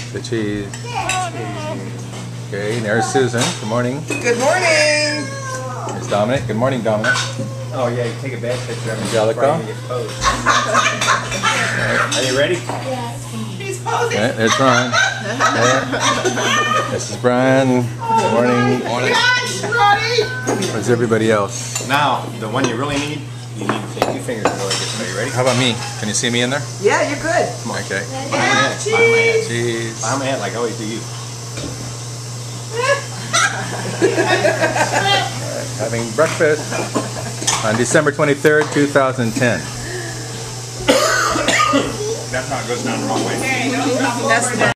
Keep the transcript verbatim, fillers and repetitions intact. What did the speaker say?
The cheese. Okay, and there's Susan. Good morning. Good morning. There's Dominic. Good morning, Dominic. Oh yeah, you take a bad picture of me. Angelica. Are you ready? Yes. He's posing. Okay, there's Ron. There. This is Brian. Good morning. Morning. Yes, Ronny. Where's everybody else? Now, the one you really need, you need to take two fingers and really get. Are you ready? How about me? Can you see me in there? Yeah, you're good. Come on. Okay. Behind my head. Behind my head. Cheese. Behind my head, like I always do you. Having breakfast on December twenty-third, two thousand ten. That's how it goes down the wrong way. That's